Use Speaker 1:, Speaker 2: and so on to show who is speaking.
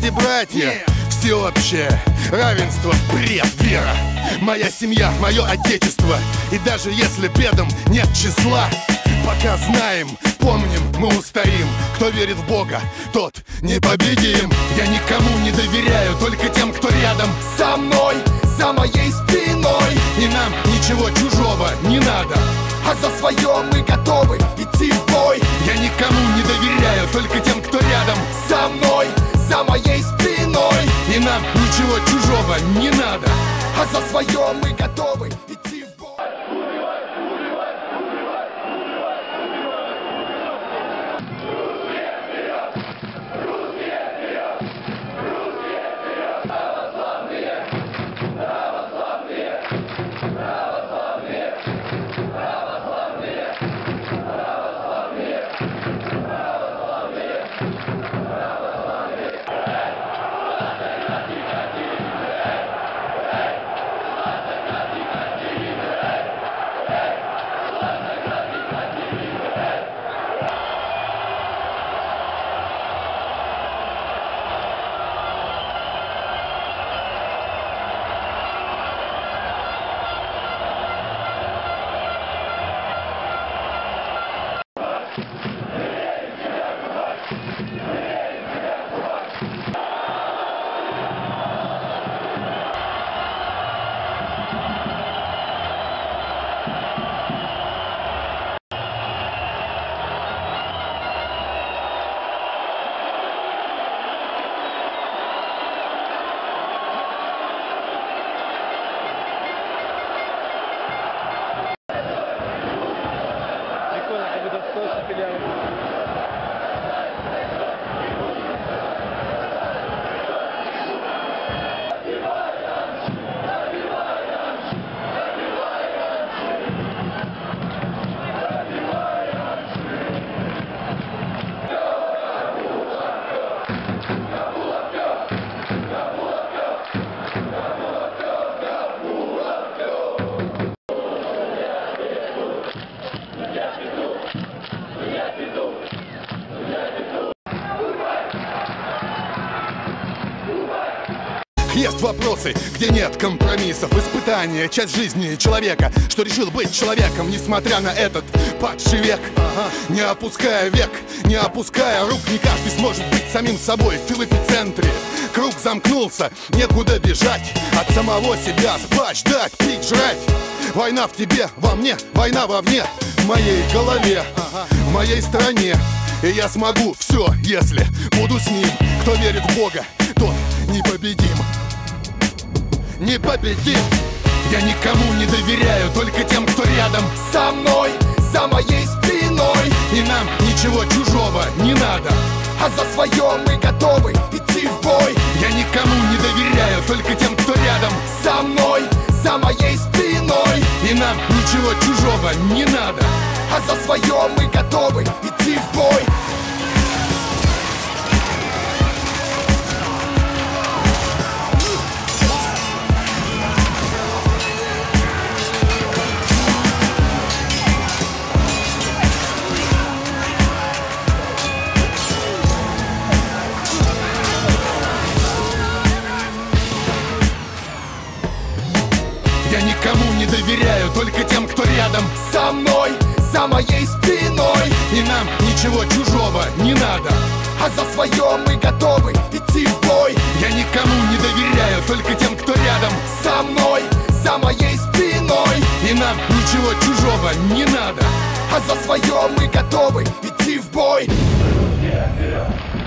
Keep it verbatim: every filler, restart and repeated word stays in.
Speaker 1: соседи, братья, всеобщее равенство, бред, вера. Моя семья, мое отечество. И даже если бедам нет числа, пока знаем, помним, мы устоим. Кто верит в Бога, тот непобедим. Я никому не доверяю, только тем, кто рядом со мной, за моей спиной. И нам ничего чужого не надо, а за свое мы готовы идти в бой. Я никому не доверяю, только тем, кто рядом со мной, за моей спиной. И нам ничего чужого не надо, а за свое мы готовы идти в бой. Есть вопросы, где нет компромиссов. Испытания, часть жизни человека, что решил быть человеком, несмотря на этот падший век. Ага. Не опуская век, не опуская рук, не каждый сможет быть самим собой. Ты в эпицентре, круг замкнулся, некуда бежать от самого себя. Спать, ждать, пить, жрать. Война в тебе, во мне, война вовне. В моей голове, ага. В моей стране. И я смогу все, если буду с ним. Кто верит в Бога, тот непобедим. Непобедим. Я никому не доверяю, только тем, кто рядом со мной, за моей спиной. И нам ничего чужого не надо, а за свое мы готовы идти в бой. Я никому не доверяю, только тем, кто рядом со мной, за моей спиной. И нам ничего чужого не надо, а за свое мы готовы идти в бой. Я никому не доверяю, только тем, кто рядом со мной, за моей спиной. И нам ничего чужого не надо, а за свое мы готовы идти в бой. Я никому не доверяю, только тем, кто рядом со мной, за моей спиной. И нам ничего чужого не надо, а за свое мы готовы идти в бой. Вперед!